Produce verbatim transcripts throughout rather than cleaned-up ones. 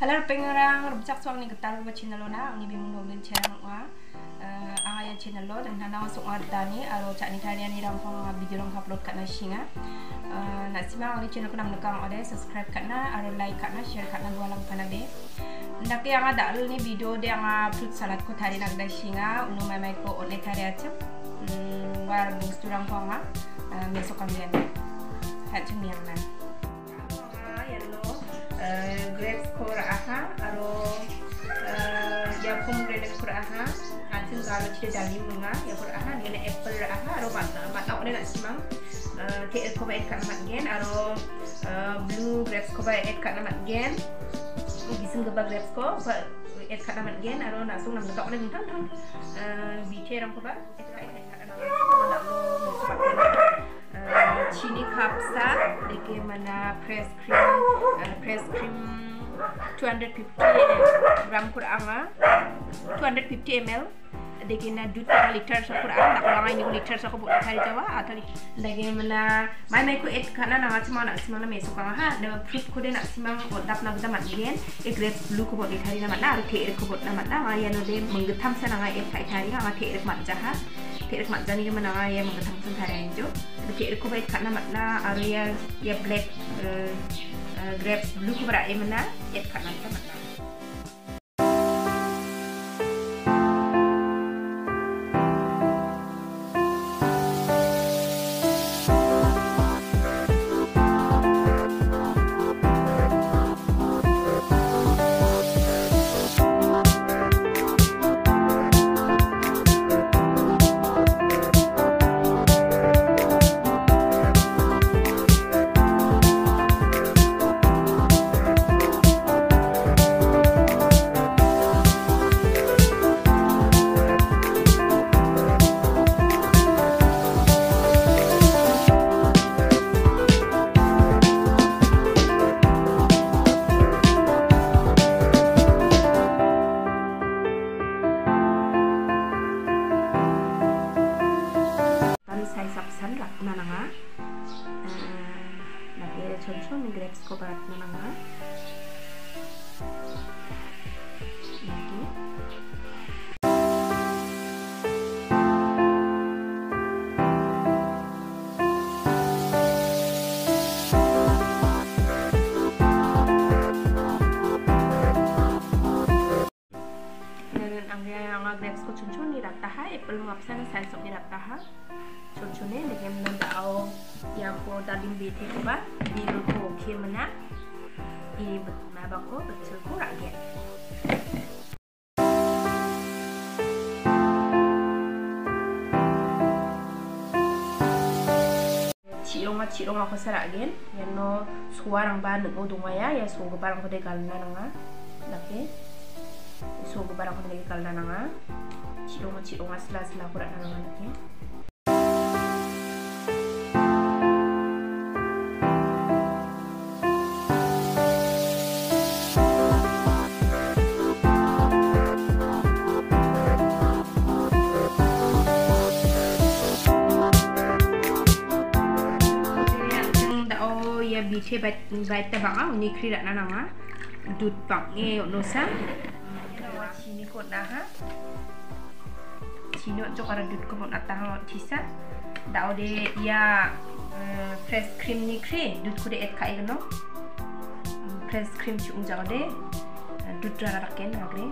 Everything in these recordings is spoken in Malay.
Halo pengarang rubcak suang ni ketar rubah channel lo na ni bimu nolin channel wa ang ayat channel lo dan hana masuk ada ni aro cak ni tanya ni ram hong video long upload kat na singa nak simak ni channel ko nam nekang ode subscribe kat na aro like kat na share kat na bualang kana be nak yang ada ni video dia ang fruit salad ko tari nak da singa unu mai mai ko one tari acap war bus turang hong ha mesok kalian hat cemiang na grapes ko aha aro ya pom grapes ko aha hasil kalau tidak jadi bunga ya ko aha ni apple aha aro mata mata ore nak simang te ko baik kan mat gen aro blue grapes ko baik kan mat gen gising gaba grapes ko et kan mat gen aro nak sung nam dekat ore ntan tan biche ram ko ba et kan kan nak lo chini kapsa deke mana press cream uh, press cream two hundred fifty gram kuranga two hundred fifty milliliter deke na dua liter sa kurang nak lang ini liter sa ko buat hari jawa atau deke mana mai mai ko et kana na macam nak simang na mesok ha de fruit ko de nak simang odap na gada mat gen e grapes blue ko buat hari na mat na aro te ko buat na mat na ya no de menggetam sa na et kai hari na te mat jaha te mat jani ke mana ya menggetam sa hari enjo Cik ko baik kat nama na area ya black grapes blue ko berai mana ya kat nama na saya sapsan rak nananga nage chonchon ni grapes ko barat nananga nage dan angga yang grapes ko chonchon ni rak taha apple ngapsan saya sok ni rak taha Contohnya dengan mendau yang ko dalim bete ko ba biru ko ke mana ini betul ko betul ko rakyat cilonga cilonga ko saragen yang no suarang ba nego dungaya ya so barang ko de galna nanga lake so barang ko de galna nanga cilonga cilonga sela sela ko nanga lake biche bait bait ta bang ni kri rak na nga dut bang e no sa chini ko na ha chino jo kara dut ko na ta ha thisa dao de ya fresh cream ni kri dut ko de et kai no fresh cream chung ja de dut ra raken na gre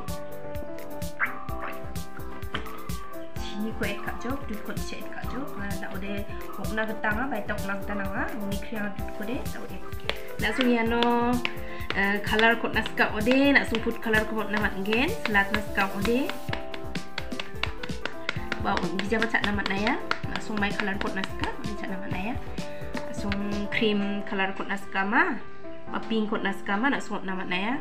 chini ko et ka jo dut ko che et ka jo dao de na ketanga bait ta na ketanga ni kri dut ko de dao de nak sung ya no color ko naska ode nak sung food color ko na mat gen selat naska ode ba bija baca nama na ya nak sung mai color ko naska baca nama na ya sung cream color ko naska ma ma pink ko naska ma nak sung nama na ya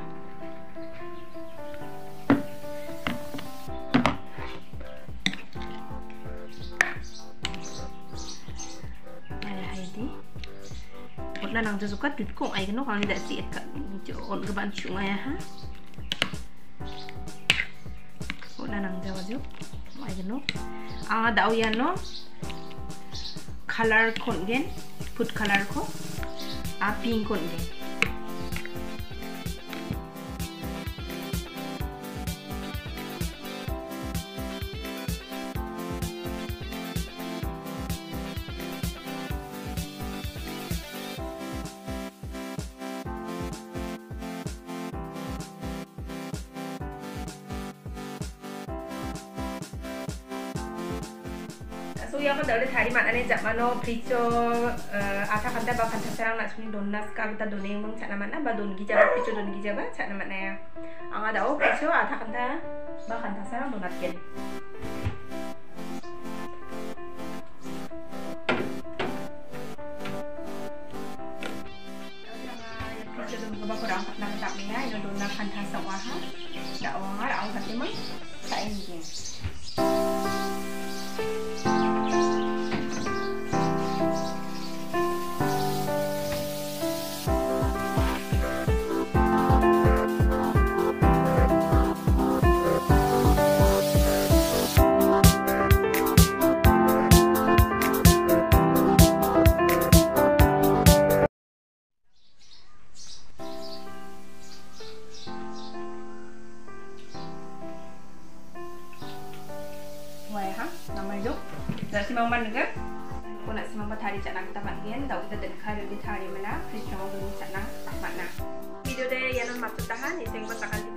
na nang suka dut ko ay no kan dak si ka on ke ban chung ay ha ko na nang jawa jo ay no ang daw yan no color kon gen food color ko a pink kon gen So yang pada ada hari mana ni jap mana prico ada kanta ba kanta serang nak suni donas ka kita doni meng cak nama na ba don gija ba prico don gija ba cak nama na ya. Ang ada oh prico ada kanta ba kanta serang donat ken. Prico don ba kurang tak nak tak ni ya, ini donat kanta sawah ha. Dak awang ada awang kata meng cak ini. Wah ha, nama itu. Dah si mama juga. Kau nak si mama thari cakap kita bagian, dah kita dengar di thari mana, Krishna dulu cakap tak mana. Video deh yang nak masuk tahan, ini saya buat takkan